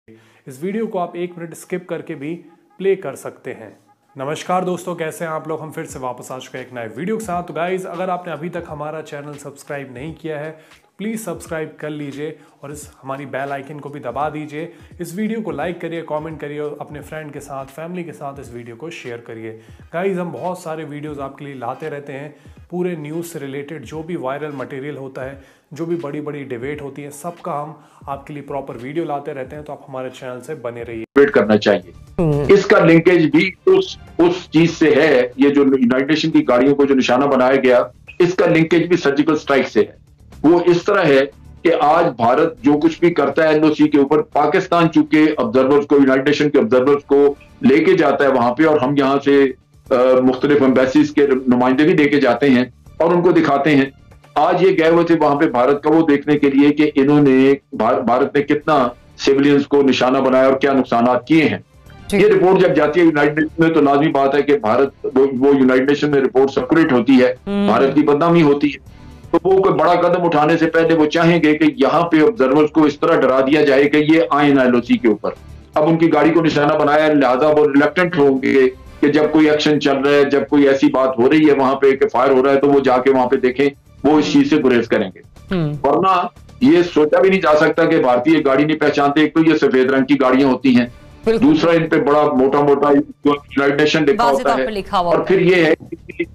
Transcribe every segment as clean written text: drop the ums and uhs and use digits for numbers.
इस वीडियो को आप 1 मिनट स्किप करके भी प्ले कर सकते हैं। नमस्कार दोस्तों, कैसे हैं आप लोग। हम फिर से वापस आ चुके हैं एक नए वीडियो के साथ। तो गाइज, अगर आपने अभी तक हमारा चैनल सब्सक्राइब नहीं किया है तो प्लीज़ सब्सक्राइब कर लीजिए और इस हमारी बेल आइकन को भी दबा दीजिए। इस वीडियो को लाइक करिए, कमेंट करिए और अपने फ्रेंड के साथ, फैमिली के साथ इस वीडियो को शेयर करिए। गाइज, हम बहुत सारे वीडियोस आपके लिए लाते रहते हैं, पूरे न्यूज़ से रिलेटेड जो भी वायरल मटेरियल होता है, जो भी बड़ी बड़ी डिबेट होती है, सबका हम आपके लिए प्रॉपर वीडियो लाते रहते हैं। तो आप हमारे चैनल से बने रहिए। डिबेट करना चाहिए। इसका लिंकेज भी उस चीज से है। ये जो यूनाइटेड नेशन की गाड़ियों को जो निशाना बनाया गया, इसका लिंकेज भी सर्जिकल स्ट्राइक से है। वो इस तरह है कि आज भारत जो कुछ भी करता है एनओसी के ऊपर, पाकिस्तान चूंकि ऑब्जर्वर्स को, यूनाइटेड नेशन के ऑब्जर्वर्स को लेके जाता है वहां पे, और हम यहाँ से मुख्तलिफ एम्बेसीज के नुमाइंदे भी लेके जाते हैं और उनको दिखाते हैं। आज ये गए हुए थे वहां पे भारत का वो देखने के लिए कि इन्होंने भारत ने कितना सिविलियंस को निशाना बनाया और क्या नुकसान किए हैं। ये रिपोर्ट जब जाती है यूनाइटेड नेशन में तो लाजमी बात है कि भारत वो यूनाइटेड नेशन में रिपोर्ट सर्कुलेट होती है, भारत की बदनामी होती है। तो वो कोई बड़ा कदम उठाने से पहले वो चाहेंगे कि यहाँ पे ऑब्जर्वर्स को इस तरह डरा दिया जाए कि ये आए ना एलओसी के ऊपर। अब उनकी गाड़ी को निशाना बनाया, लिहाजा वो रिलक्टेंट होंगे कि जब कोई एक्शन चल रहा है, जब कोई ऐसी बात हो रही है वहां पे कि फायर हो रहा है, तो वो जाके वहां पे देखें, वो इस चीज से गुरेज करेंगे। वरना ये सोचा भी नहीं जा सकता कि भारतीय गाड़ी नहीं पहचानते। एक तो ये सफेद रंग की गाड़ियां होती हैं, दूसरा इन पे बड़ा मोटा मोटा यूनाइटेड नेशन लिखा होता है, और फिर ये है कि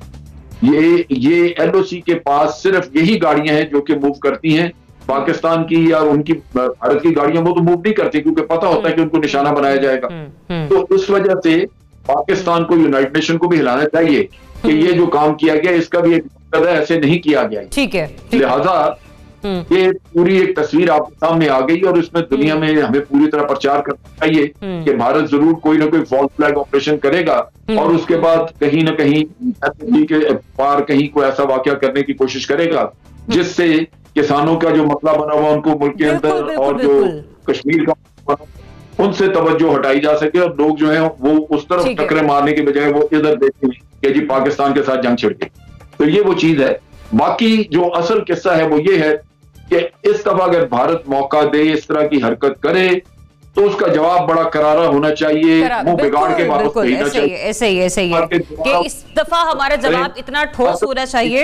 ये एलओसी के पास सिर्फ यही गाड़ियां हैं जो कि मूव करती हैं। पाकिस्तान की या उनकी भारत की गाड़ियां वो तो मूव नहीं करती, क्योंकि पता होता है कि उनको निशाना बनाया जाएगा। तो इस वजह से पाकिस्तान को, यूनाइटेड नेशन को भी हिलाना चाहिए कि ये जो काम किया गया इसका भी एक मकसद है, ऐसे नहीं किया गया। ठीक है। लिहाजा ये पूरी एक तस्वीर आपके सामने आ गई और इसमें दुनिया में हमें पूरी तरह प्रचार करना चाहिए कि भारत जरूर कोई ना कोई फॉल्स फ्लैग ऑपरेशन करेगा और उसके बाद कहीं ना कहीं के पार कहीं कोई ऐसा वाकया करने की कोशिश करेगा जिससे किसानों का जो मसला बना हुआ उनको मुल्क के अंदर और जो कश्मीर का उनसे तवज्जो हटाई जा सके और लोग जो है वो उस तरफ टक्करें मारने के बजाय वो इधर देखें कि जी पाकिस्तान के साथ जंग छिड़ गई। तो ये वो चीज है। बाकी जो असल किस्सा है वो ये है कि इस दफा अगर भारत मौका दे, इस तरह की हरकत करे, तो उसका जवाब बड़ा करारा होना चाहिए, वो बिगाड़ के वापस भेजना चाहिए। ऐसे ही है कि इस दफा हमारा जवाब इतना ठोस होना चाहिए।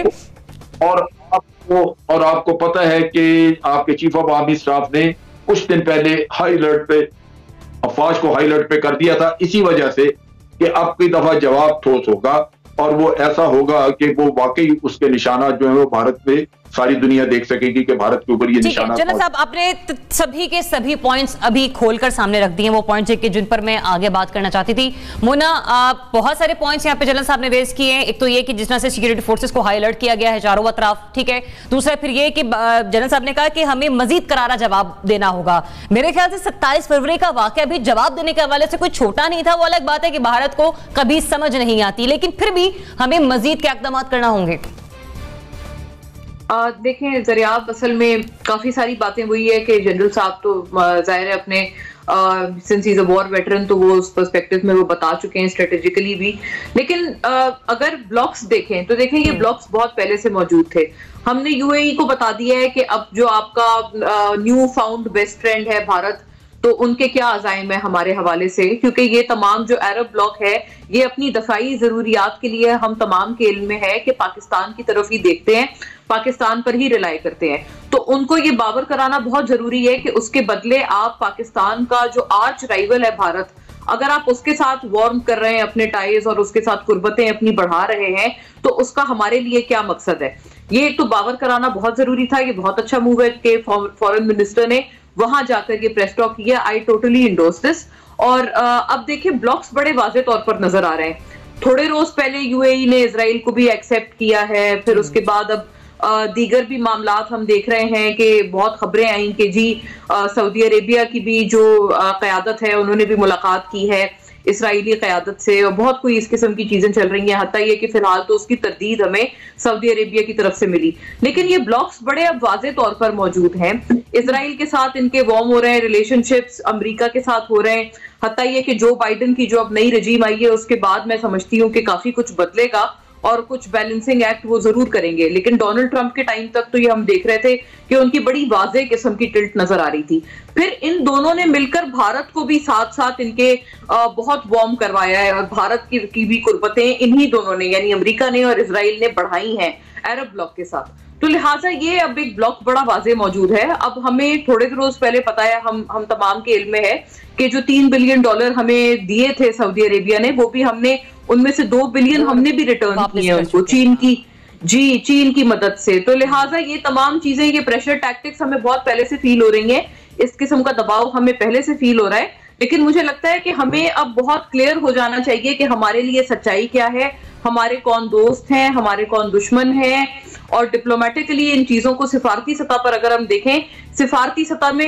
और आपको पता है कि आपके चीफ ऑफ आर्मी स्टाफ ने कुछ दिन पहले हाई अलर्ट पे अफवाज को हाई अलर्ट पे कर दिया था, इसी वजह से कि अब की दफा जवाब ठोस होगा और वो ऐसा होगा कि वो वाकई उसके निशाना जो है वो भारत में सारी दुनिया देख सकेगी कि भारत के ऊपर ये निशाना। जनरल साहब, आपने सभी के सभी पॉइंट्स अभी खोलकर सामने रख दिए, वो पॉइंट्स जिन पर मैं आगे बात करना चाहती थी। मोना, बहुत सारे पॉइंट्स यहाँ पे जनरल साहब ने रेज किए हैं। एक तो ये कि जिस तरह से सिक्योरिटी फोर्सेस को हाई अलर्ट किया गया है चारों तरफ, ठीक है। दूसरा फिर ये कि जनरल साहब ने कहा कि हमें मजीद करारा जवाब देना होगा। मेरे ख्याल से 27 फरवरी का वाकया भी जवाब देने के हवाले से कोई छोटा नहीं था। वो अलग बात है कि भारत को कभी समझ नहीं आती, लेकिन फिर भी हमें मजीद क्या इक़दाम करना होंगे। देखें ज़रियाब, असल में काफी सारी बातें वही है कि जनरल साहब तो जाहिर है अपने since is a war veteran तो वो उस पर्सपेक्टिव में वो बता चुके हैं स्ट्रेटेजिकली भी। लेकिन अगर ब्लॉक्स देखें तो देखें ये ब्लॉक्स बहुत पहले से मौजूद थे। हमने यूएई को बता दिया है कि अब जो आपका न्यू फाउंड बेस्ट फ्रेंड है भारत, तो उनके क्या अज़ाइम है हमारे हवाले से, क्योंकि ये तमाम जो अरब ब्लॉक है ये अपनी दफाई जरूरियात के लिए हम तमाम के इल्म में है कि पाकिस्तान की तरफ ही देखते हैं, पाकिस्तान पर ही रिलाई करते हैं। तो उनको ये बावर कराना बहुत जरूरी है कि उसके बदले आप पाकिस्तान का जो आर्च राइवल है भारत, अगर आप उसके साथ वार्म कर रहे हैं अपने टाइज और उसके साथ कुर्बतें अपनी बढ़ा रहे हैं, तो उसका हमारे लिए क्या मकसद है। ये एक तो बावर कराना बहुत जरूरी था। ये बहुत अच्छा मूव है कि फॉरेन मिनिस्टर ने वहां जाकर ये प्रेस टॉक किया। I totally endorse this. और अब देखिए ब्लॉक्स बड़े वाज़ेह तौर पर नजर आ रहे हैं। थोड़े रोज पहले यूएई ने इजराइल को भी एक्सेप्ट किया है, फिर उसके बाद अब दीगर भी मामलात हम देख रहे हैं कि बहुत खबरें आई कि जी सऊदी अरेबिया की भी जो क़यादत है उन्होंने भी मुलाकात की है इसराइली क़यादत से, और बहुत कोई इस किस्म की चीजें चल रही हैं। हत्ता ये कि फिलहाल तो उसकी तरदीद हमें सऊदी अरेबिया की तरफ से मिली, लेकिन ये ब्लॉक्स बड़े अब वाज़ेह तौर पर मौजूद हैं। इसराइल के साथ इनके वार्म हो रहे हैं रिलेशनशिप्स, अमेरिका के साथ हो रहे हैं। हत्ता ये कि जो बाइडन की जो अब नई रजीम आई है उसके बाद मैं समझती हूँ कि काफी कुछ बदलेगा और कुछ बैलेंसिंग एक्ट वो जरूर करेंगे, लेकिन डोनाल्ड ट्रंप के टाइम तक तो ये हम देख रहे थे कि उनकी बड़ी वाज़ेह किस्म की टिल्ट नजर आ रही थी। फिर इन दोनों ने मिलकर भारत को भी साथ साथ इनके बहुत वार्म करवाया है, और भारत की भी कुर्बतें इन्हीं दोनों ने यानी अमेरिका ने और इजराइल ने बढ़ाई हैं अरब ब्लॉक के साथ। तो लिहाजा ये अब एक ब्लॉक बड़ा वाज़ेह मौजूद है। अब हमें थोड़े रोज पहले पता है, हम तमाम के इल्म में है कि जो $3 बिलियन हमें दिए थे सऊदी अरेबिया ने, वो भी हमने उनमें से 2 बिलियन हमने भी रिटर्न किए हैं उनको, चीन की मदद से। तो लिहाजा ये तमाम चीजें, ये प्रेशर टैक्टिक्स हमें बहुत पहले से फील हो रही हैं, इस किस्म का दबाव हमें पहले से फील हो रहा है। लेकिन मुझे लगता है कि हमें अब बहुत क्लियर हो जाना चाहिए कि हमारे लिए सच्चाई क्या है, हमारे कौन दोस्त हैं, हमारे कौन दुश्मन हैं। और डिप्लोमेटिकली इन चीजों को सिफारती सतह पर अगर हम देखें, सिफारती सतह में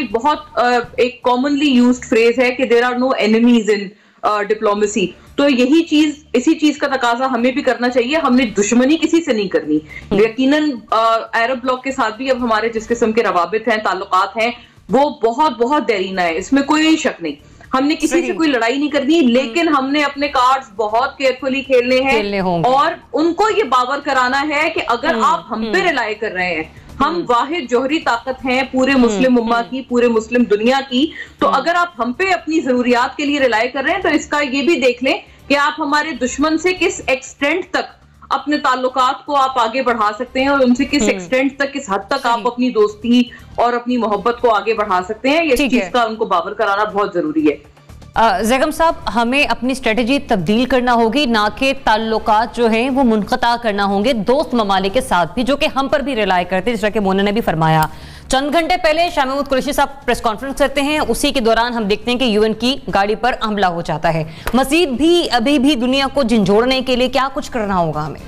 एक कॉमनली यूज्ड फ्रेज है कि there are no enemies in diplomacy. तो इसी चीज का तकाजा हमें भी करना चाहिए। हमने दुश्मनी किसी से नहीं करनी। यकीनन अरब ब्लॉक के साथ भी अब हमारे जिस किस्म के रवाबित हैं, ताल्लुकात हैं, वो बहुत बहुत देरीना है, इसमें कोई शक नहीं। हमने किसी से कोई लड़ाई नहीं करनी, लेकिन हमने अपने कार्ड्स बहुत केयरफुली खेलने हैं और उनको ये बावर कराना है कि अगर आप हम पे रिलाय कर रहे हैं, हम वाहिद जौहरी ताकत हैं पूरे मुस्लिम उम्मा की, पूरे मुस्लिम दुनिया की, तो अगर आप हम पे अपनी जरूरियात के लिए रिलाय कर रहे हैं, तो इसका ये भी देख लें कि आप हमारे दुश्मन से किस एक्सटेंट तक अपने ताल्लुकात को आप आगे बढ़ा सकते हैं और उनसे किस एक्सटेंट तक, किस हद तक आप अपनी दोस्ती और अपनी मोहब्बत को आगे बढ़ा सकते हैं। इस चीज का उनको बावर कराना बहुत जरूरी है। ज़ैगम साहब, हमें अपनी स्ट्रेटेजी तब्दील करना होगी, ना कि ताल्लुकात जो हैं वो मुनक़ता करना होंगे दोस्त ममालिक के साथ भी, जो कि हम पर भी रिलाय करते हैं, जिस तरह के मोना ने भी फरमाया। चंद घंटे पहले शाह महमूद कुरैशी साहब प्रेस कॉन्फ्रेंस करते हैं, उसी के दौरान हम देखते हैं कि यूएन की गाड़ी पर हमला हो जाता है। मजीद भी अभी भी दुनिया को झंझोड़ने के लिए क्या कुछ करना होगा हमें?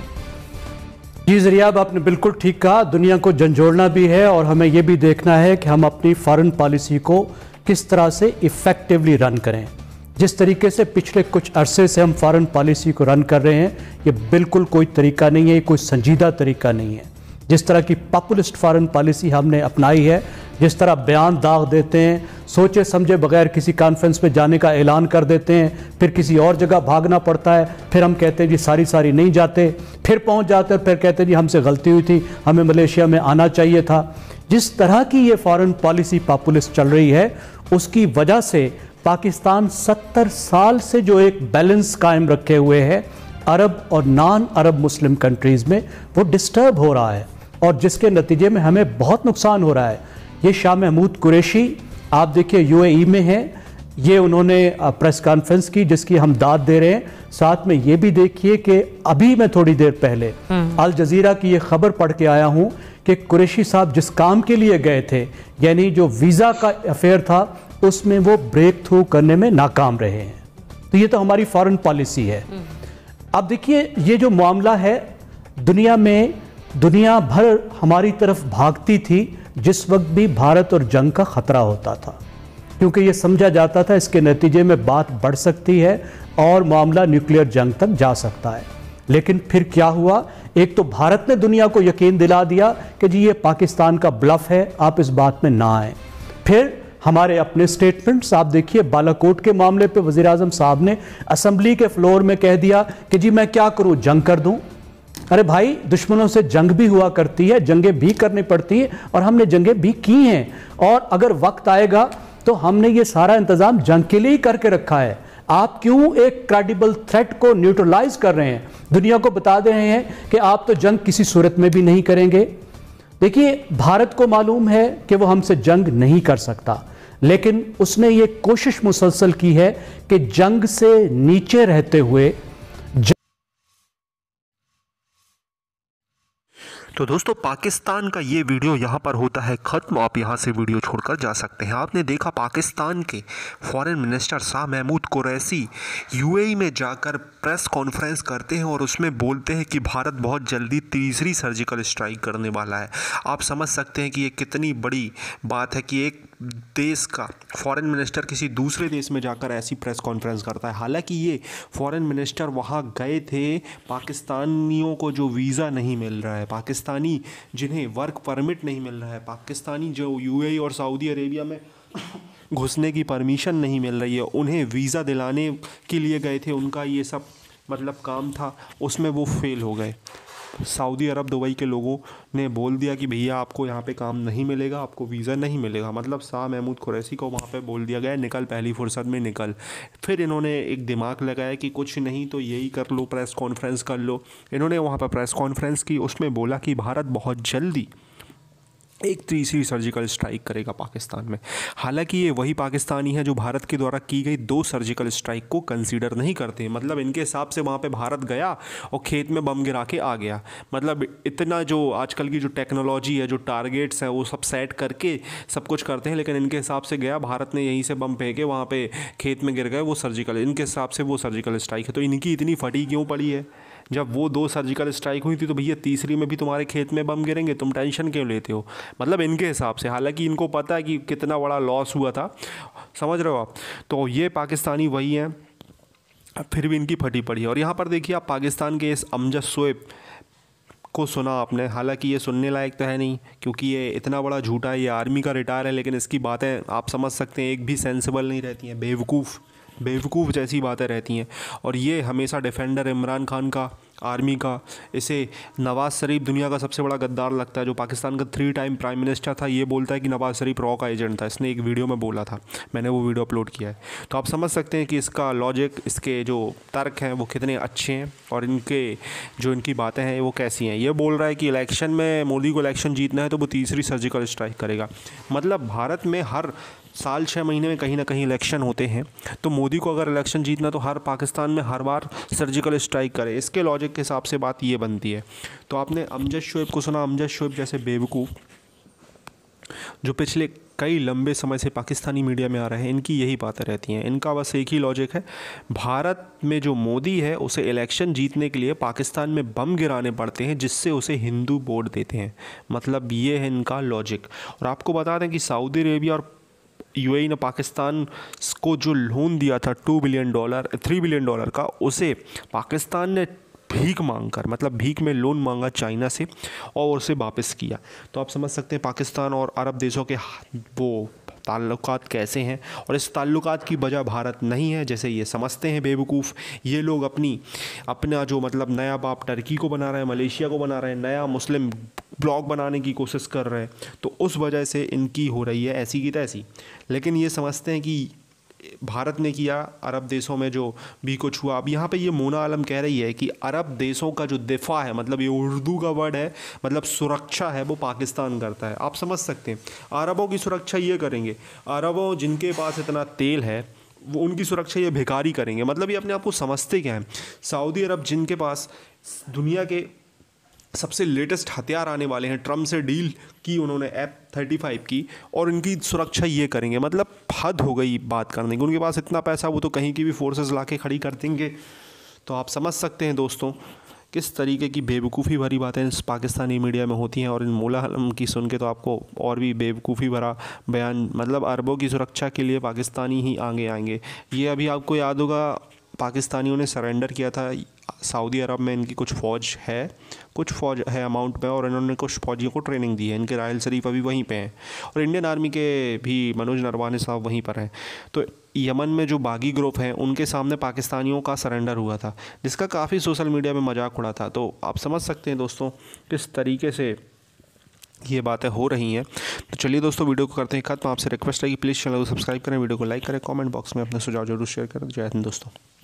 जी ज़रियाब, आपने बिल्कुल ठीक कहा, दुनिया को झंझोड़ना भी है और हमें यह भी देखना है कि हम अपनी फॉरेन पॉलिसी को किस तरह से इफ़ेक्टिवली रन करें। जिस तरीके से पिछले कुछ अरसे से हम फॉरेन पॉलिसी को रन कर रहे हैं, ये बिल्कुल कोई तरीका नहीं है, ये कोई संजीदा तरीका नहीं है। जिस तरह की पॉपुलिस्ट फॉरेन पॉलिसी हमने अपनाई है, जिस तरह बयान दाग देते हैं, सोचे समझे बगैर किसी कॉन्फ्रेंस में जाने का ऐलान कर देते हैं, फिर किसी और जगह भागना पड़ता है, फिर हम कहते हैं जी सारी नहीं जाते, फिर पहुंच जाते हैं, फिर कहते हैं जी हमसे गलती हुई थी, हमें मलेशिया में आना चाहिए था। जिस तरह की ये फॉरेन पॉलिसी पॉपुलिस्ट चल रही है, उसकी वजह से पाकिस्तान 70 साल से जो एक बैलेंस कायम रखे हुए है अरब और नॉन अरब मुस्लिम कंट्रीज़ में, वो डिस्टर्ब हो रहा है और जिसके नतीजे में हमें बहुत नुकसान हो रहा है। ये शाह महमूद कुरैशी आप देखिए यूएई में हैं, ये उन्होंने प्रेस कॉन्फ्रेंस की जिसकी हम दाद दे रहे हैं। साथ में ये भी देखिए कि अभी मैं थोड़ी देर पहले अल जजीरा की ये खबर पढ़ के आया हूँ कि कुरैशी साहब जिस काम के लिए गए थे, यानी जो वीज़ा का अफेयर था, उसमें वो ब्रेक थ्रू करने में नाकाम रहे हैं। तो ये तो हमारी फॉरेन पॉलिसी है। अब देखिए ये जो मामला है, दुनिया भर हमारी तरफ भागती थी जिस वक्त भी भारत और जंग का खतरा होता था, क्योंकि ये समझा जाता था इसके नतीजे में बात बढ़ सकती है और मामला न्यूक्लियर जंग तक जा सकता है। लेकिन फिर क्या हुआ, एक तो भारत ने दुनिया को यकीन दिला दिया कि जी ये पाकिस्तान का ब्लफ है, आप इस बात में ना आए। फिर हमारे अपने स्टेटमेंट्स आप देखिए, बालाकोट के मामले पे वज़ीर आज़म साहब ने असेंबली के फ्लोर में कह दिया कि जी मैं क्या करूं, जंग कर दूं। अरे भाई, दुश्मनों से जंग भी हुआ करती है, जंगें भी करनी पड़ती हैं और हमने जंगें भी की हैं, और अगर वक्त आएगा तो हमने ये सारा इंतज़ाम जंग के लिए ही करके रखा है। आप क्यों एक क्रेडिबल थ्रेट को न्यूट्रलाइज कर रहे हैं, दुनिया को बता दे रहे हैं कि आप तो जंग किसी सूरत में भी नहीं करेंगे। देखिए, भारत को मालूम है कि वो हमसे जंग नहीं कर सकता, लेकिन उसने ये कोशिश मुसलसल की है कि जंग से नीचे रहते हुए तो दोस्तों, पाकिस्तान का ये वीडियो यहाँ पर होता है ख़त्म। आप यहाँ से वीडियो छोड़कर जा सकते हैं। आपने देखा पाकिस्तान के foreign minister Shah Mahmood Qureshi UAE में जाकर प्रेस कॉन्फ्रेंस करते हैं और उसमें बोलते हैं कि भारत बहुत जल्दी तीसरी सर्जिकल स्ट्राइक करने वाला है। आप समझ सकते हैं कि ये कितनी बड़ी बात है कि एक देश का फॉरेन मिनिस्टर किसी दूसरे देश में जाकर ऐसी प्रेस कॉन्फ्रेंस करता है। हालांकि ये फॉरेन मिनिस्टर वहाँ गए थे पाकिस्तानियों को जो वीज़ा नहीं मिल रहा है, पाकिस्तानी जिन्हें वर्क परमिट नहीं मिल रहा है, पाकिस्तानी जो यूएई और सऊदी अरेबिया में घुसने की परमिशन नहीं मिल रही है, उन्हें वीज़ा दिलाने के लिए गए थे। उनका ये सब मतलब काम था उसमें वो फेल हो गए। सऊदी अरब दुबई के लोगों ने बोल दिया कि भैया आपको यहाँ पे काम नहीं मिलेगा, आपको वीज़ा नहीं मिलेगा। मतलब शाह महमूद कुरैशी को वहाँ पे बोल दिया गया निकल, पहली फुर्सत में निकल। फिर इन्होंने एक दिमाग लगाया कि कुछ नहीं तो यही कर लो, प्रेस कॉन्फ्रेंस कर लो। इन्होंने वहाँ पर प्रेस कॉन्फ्रेंस की, उसमें बोला कि भारत बहुत जल्दी एक तीसरी सर्जिकल स्ट्राइक करेगा पाकिस्तान में। हालांकि ये वही पाकिस्तानी है जो भारत के द्वारा की गई 2 सर्जिकल स्ट्राइक को कंसीडर नहीं करते। मतलब इनके हिसाब से वहाँ पे भारत गया और खेत में बम गिरा के आ गया। मतलब इतना जो आजकल की जो टेक्नोलॉजी है, जो टारगेट्स हैं, वो सब सेट करके सब कुछ करते हैं, लेकिन इनके हिसाब से गया भारत ने, यहीं से बम फेंके, वहाँ पर खेत में गिर गए, वो सर्जिकल, इनके हिसाब से वो सर्जिकल स्ट्राइक है। तो इनकी इतनी फटी क्यों पड़ी है? जब वो 2 सर्जिकल स्ट्राइक हुई थी तो भैया तीसरी में भी तुम्हारे खेत में बम गिरेंगे, तुम टेंशन क्यों लेते हो? मतलब इनके हिसाब से, हालांकि इनको पता है कि कितना बड़ा लॉस हुआ था, समझ रहे हो आप। तो ये पाकिस्तानी वही हैं, फिर भी इनकी फटी पड़ी है। और यहाँ पर देखिए आप पाकिस्तान के इस अमजद शोएब को सुना आपने, हालांकि ये सुनने लायक तो है नहीं क्योंकि ये इतना बड़ा झूठा है, ये आर्मी का रिटायर है, लेकिन इसकी बातें आप समझ सकते हैं एक भी सेंसिबल नहीं रहती हैं, बेवकूफ़ जैसी बातें रहती हैं। और ये हमेशा डिफेंडर इमरान खान का, आर्मी का। इसे नवाज़ शरीफ दुनिया का सबसे बड़ा गद्दार लगता है, जो पाकिस्तान का 3 टाइम प्राइम मिनिस्टर था। ये बोलता है कि नवाज़ शरीफ रॉ का एजेंट था, इसने एक वीडियो में बोला था, मैंने वो वीडियो अपलोड किया है। तो आप समझ सकते हैं कि इसका लॉजिक, इसके जो तर्क हैं वो कितने अच्छे हैं और इनके जो इनकी बातें हैं वो कैसी हैं। ये बोल रहा है कि इलेक्शन में मोदी को इलेक्शन जीतना है तो वो तीसरी सर्जिकल स्ट्राइक करेगा। मतलब भारत में हर साल 6 महीने में कहीं ना कहीं इलेक्शन होते हैं, तो मोदी को अगर इलेक्शन जीतना तो हर पाकिस्तान में हर बार सर्जिकल स्ट्राइक करे। इसके लॉजिक के हिसाब से बात ये बनती है। तो आपने अमजद शोएब को सुना, अमजद शोएब जैसे बेवकूफ़ जो पिछले कई लंबे समय से पाकिस्तानी मीडिया में आ रहे हैं, इनकी यही बातें रहती हैं। इनका बस एक ही लॉजिक है, भारत में जो मोदी है उसे इलेक्शन जीतने के लिए पाकिस्तान में बम गिराने पड़ते हैं जिससे उसे हिंदू वोट देते हैं। मतलब ये है इनका लॉजिक। और आपको बता दें कि सऊदी अरेबिया और यूएई ने पाकिस्तान को जो लोन दिया था $3 बिलियन का, उसे पाकिस्तान ने भीख मांगकर, मतलब भीख में लोन मांगा चाइना से और उसे वापस किया। तो आप समझ सकते हैं पाकिस्तान और अरब देशों के वो ताल्लुकात कैसे हैं। और इस ताल्लुकात की वजह भारत नहीं है जैसे ये समझते हैं बेवकूफ़। ये लोग अपना जो मतलब नया बाप टर्की को बना रहे हैं, मलेशिया को बना रहे हैं, नया मुस्लिम ब्लॉक बनाने की कोशिश कर रहे हैं, तो उस वजह से इनकी हो रही है ऐसी की तैसी। लेकिन ये समझते हैं कि भारत ने किया, अरब देशों में जो भी कुछ हुआ। अब यहाँ पे ये मोना आलम कह रही है कि अरब देशों का जो दिफा है, मतलब ये उर्दू का वर्ड है, मतलब सुरक्षा है, वो पाकिस्तान करता है। आप समझ सकते हैं अरबों की सुरक्षा ये करेंगे, अरबों जिनके पास इतना तेल है वो उनकी सुरक्षा ये भिखारी करेंगे। मतलब ये अपने आप को समझते क्या हैं। सऊदी अरब जिनके पास दुनिया के सबसे लेटेस्ट हथियार आने वाले हैं, ट्रम्प से डील की उन्होंने F-35 की, और इनकी सुरक्षा ये करेंगे। मतलब हद हो गई बात करने की। उनके पास इतना पैसा, वो तो कहीं की भी फोर्सेस लाके खड़ी कर देंगे। तो आप समझ सकते हैं दोस्तों किस तरीके की बेवकूफ़ी भरी बातें इस पाकिस्तानी मीडिया में होती हैं। और इन मौला आलम की सुन के तो आपको और भी बेवकूफ़ी भरा बयान, मतलब अरबों की सुरक्षा के लिए पाकिस्तानी ही आगे आएंगे। ये अभी आपको याद होगा पाकिस्तानियों ने सरेंडर किया था सऊदी अरब में। इनकी कुछ फ़ौज है अमाउंट में, और इन्होंने कुछ फ़ौजियों को ट्रेनिंग दी है। इनके राहल शरीफ अभी वहीं पे हैं, और इंडियन आर्मी के भी मनोज नरवाने साहब वहीं पर हैं। तो यमन में जो बागी ग्रुप हैं उनके सामने पाकिस्तानियों का सरेंडर हुआ था, जिसका काफ़ी सोशल मीडिया में मजाक उड़ा था। तो आप समझ सकते हैं दोस्तों किस तरीके से ये बातें हो रही हैं। तो चलिए दोस्तों वीडियो को करते हैं खत्म। आपसे रिक्वेस्ट है कि प्लीज़ चैनल को सब्सक्राइब करें, वीडियो को लाइक करें, कमेंट बॉक्स में अपने सुझाव जरूर शेयर करें। जय हिंद दोस्तों।